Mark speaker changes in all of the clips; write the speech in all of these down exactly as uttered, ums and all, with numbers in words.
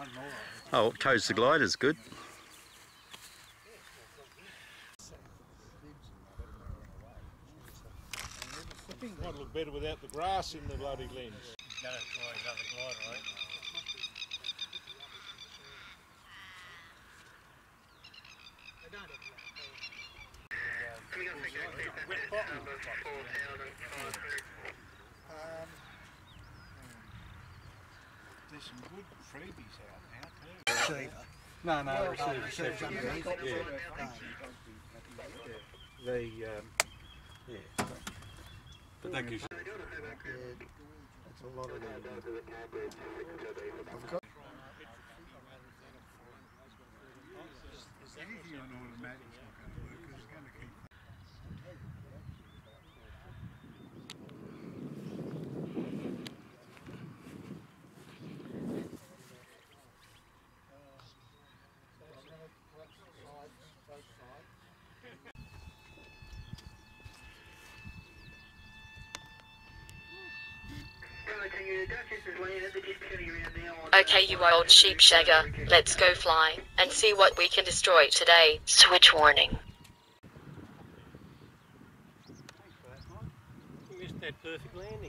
Speaker 1: Oh, tows the glider's good.
Speaker 2: Might look better without the grass in the bloody lens.
Speaker 3: He's going to try another glider, right?
Speaker 2: Um, there's some good freebies out now too. No, no,
Speaker 4: Well,
Speaker 2: receiver,
Speaker 4: uh,
Speaker 2: reception.
Speaker 4: reception,
Speaker 2: Yeah.
Speaker 4: yeah.
Speaker 2: The um, yeah. But that gives you.
Speaker 4: That's a lot of them. I've got
Speaker 2: Anything on automatic's not going to work because it's going to keep.
Speaker 5: Okay, you old sheep shagger, let's go fly and see what we can destroy today. Switch warning.
Speaker 3: You missed that perfect landing.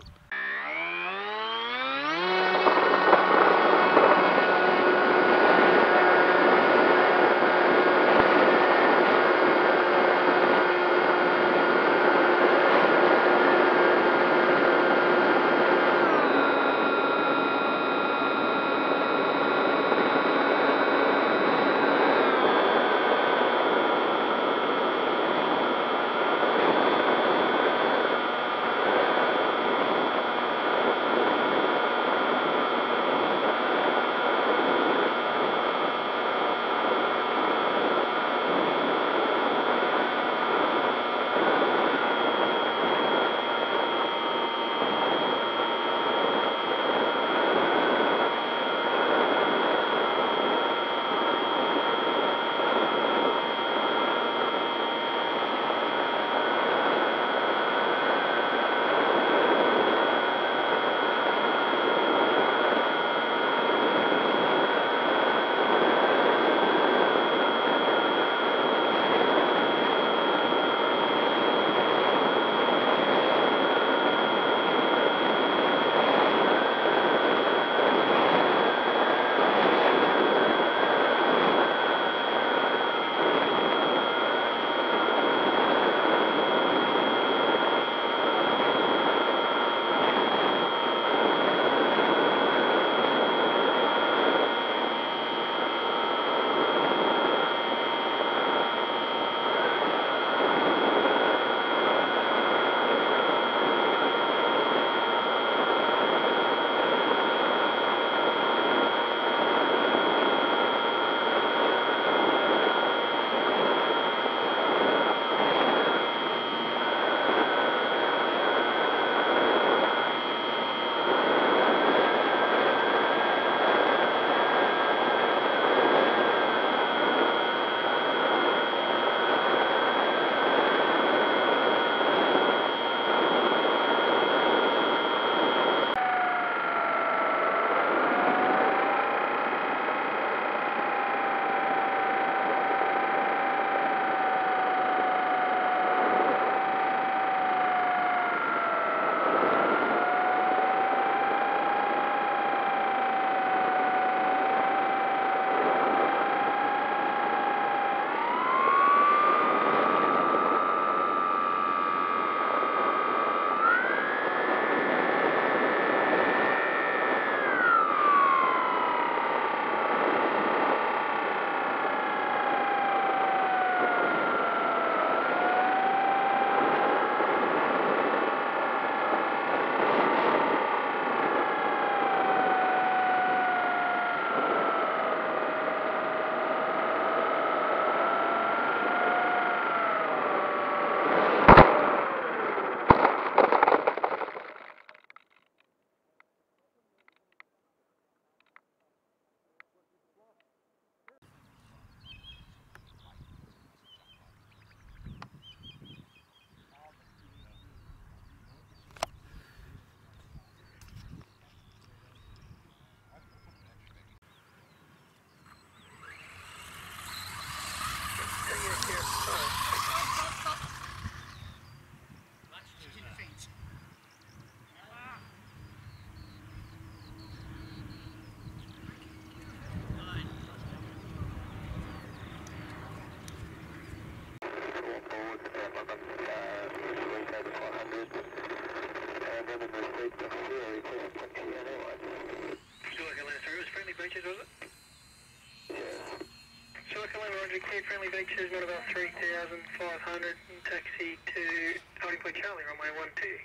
Speaker 6: Friendly beaches, was it? Yeah. Striker Lima, Roger, cleared friendly beaches, got about three thousand five hundred, taxi to Holding Point Charlie, runway one two.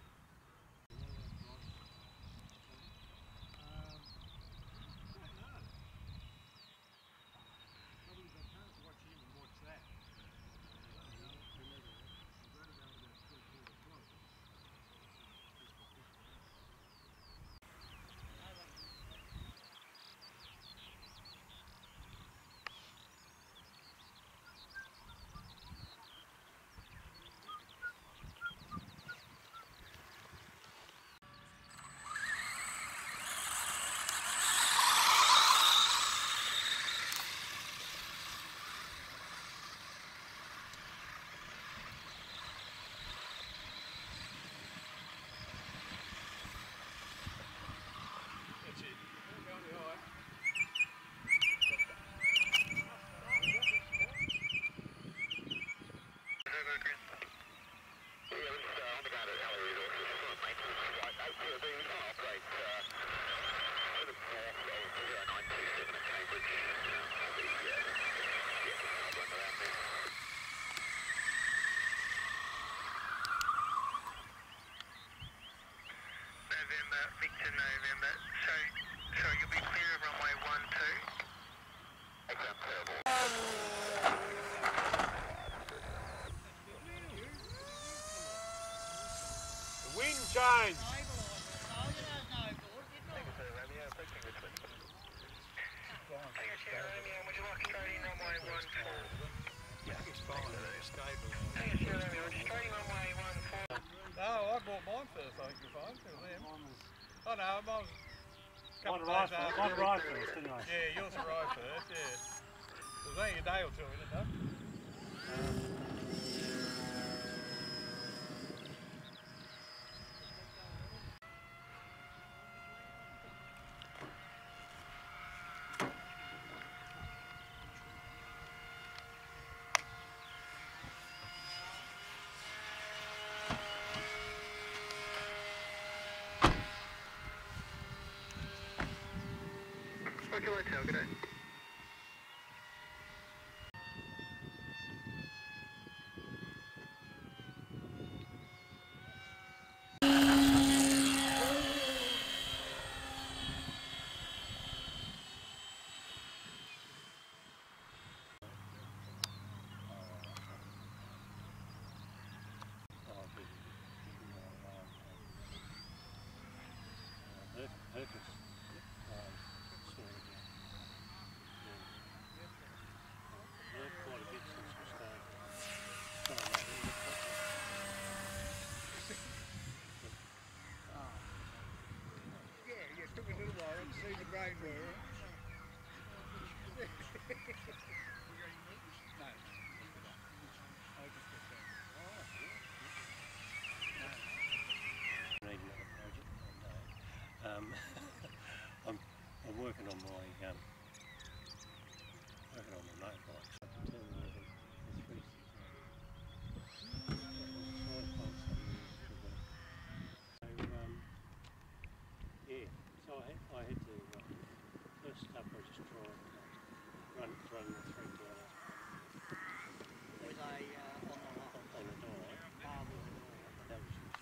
Speaker 6: November, Victor November. So, so you'll be clear of runway one two.
Speaker 2: The wind change.
Speaker 6: Would you like straight in runway one four?
Speaker 2: Yeah, it's fine. It's stable.
Speaker 6: Straight in runway one four.
Speaker 2: No, I bought mine first, I think you're fine. It was them. Oh no, mine was a couple
Speaker 3: Mine
Speaker 2: of days
Speaker 3: arrived
Speaker 2: after.
Speaker 3: mine arrived first, didn't I?
Speaker 2: Yeah, yours arrived first, yeah. It was only a day or two in it, though.
Speaker 6: Roger Hotel, good day.
Speaker 4: Yeah, it took a little while to see the brain were. No. I just got that.
Speaker 3: Need another project one day. Um, I'm, I'm working on my um, working on my motorbike. So I can turn the other the three six eight. So um, yeah, so I had, I had to uh, first up I just try and uh, run run the three kilometres.
Speaker 4: With a uh, on the
Speaker 3: on, on the dial.
Speaker 4: um,
Speaker 3: That was useful.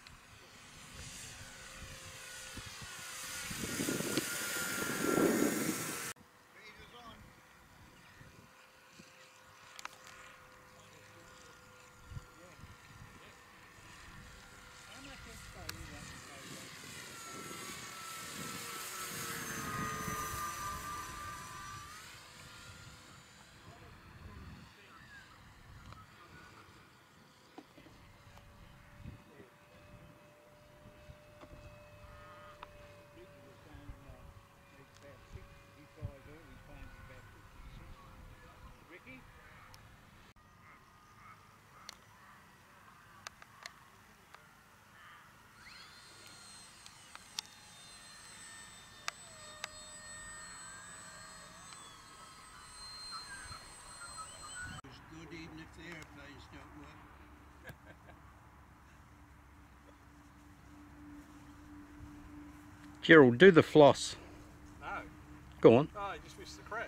Speaker 4: Ricky? It's good even if the airplanes don't work.
Speaker 1: Gerald, do the floss.
Speaker 2: No.
Speaker 1: Go on.
Speaker 2: Oh, you just missed the crash.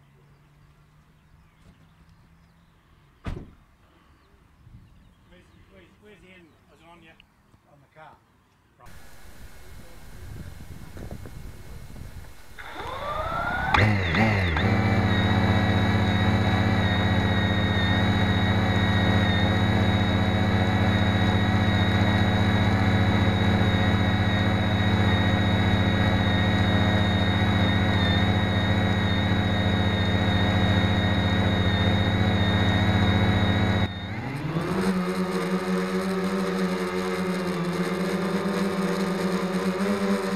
Speaker 3: Where's, where's, where's the end? Was it on you?
Speaker 4: On the car.
Speaker 6: Thank you.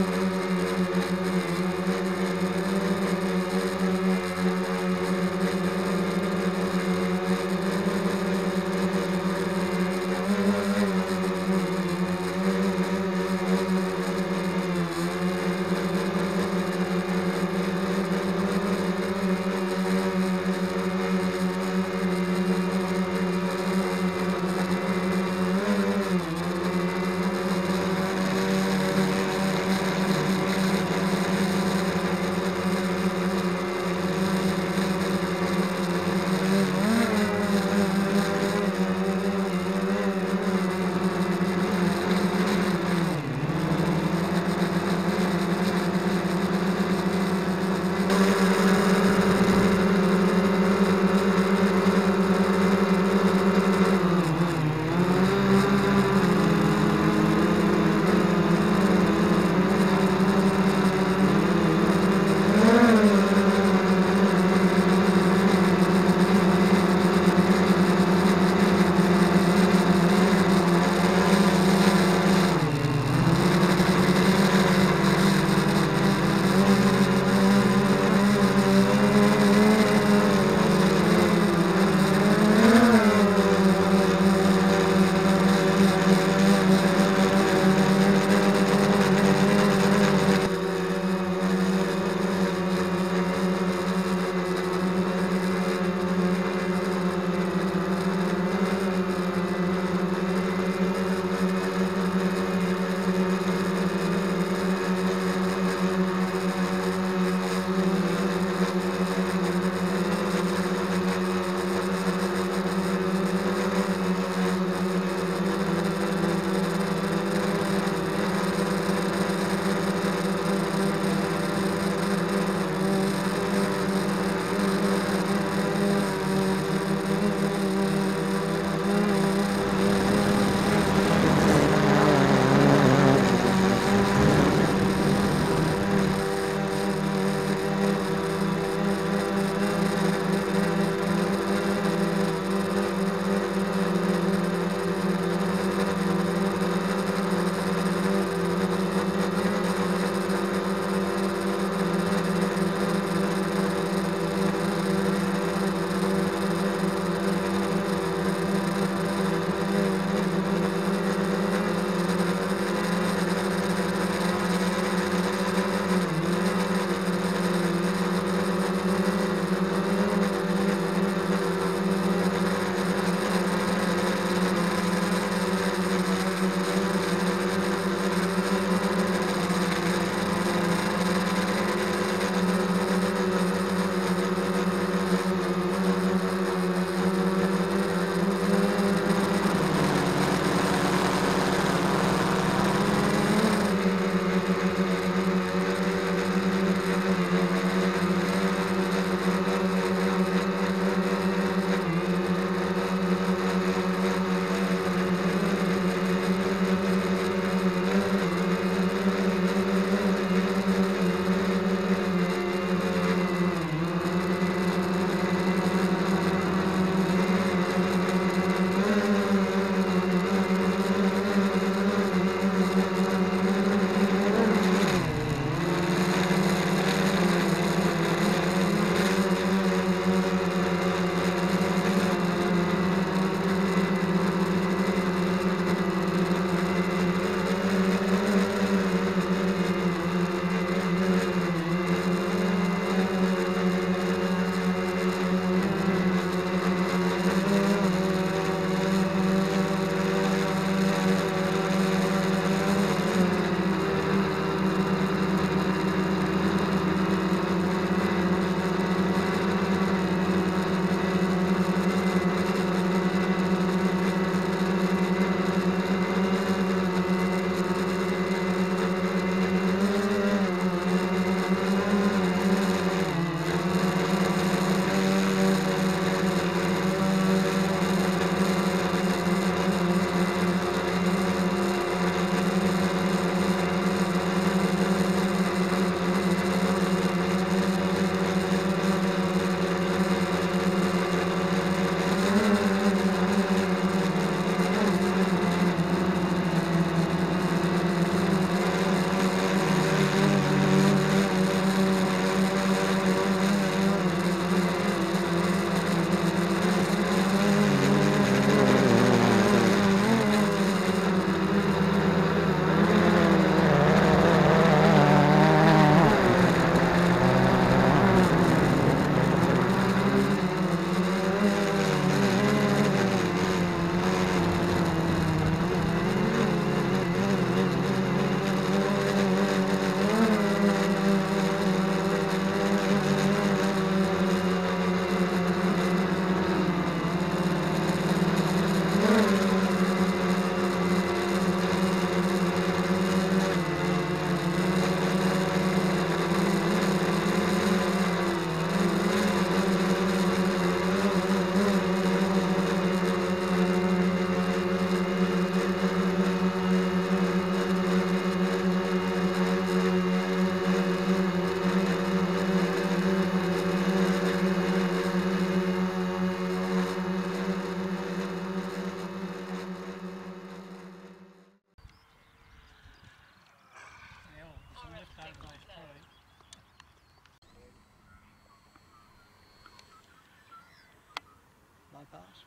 Speaker 3: pass.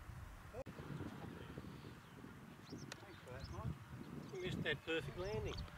Speaker 2: Thanks for that, Mike.
Speaker 3: You missed that perfect landing.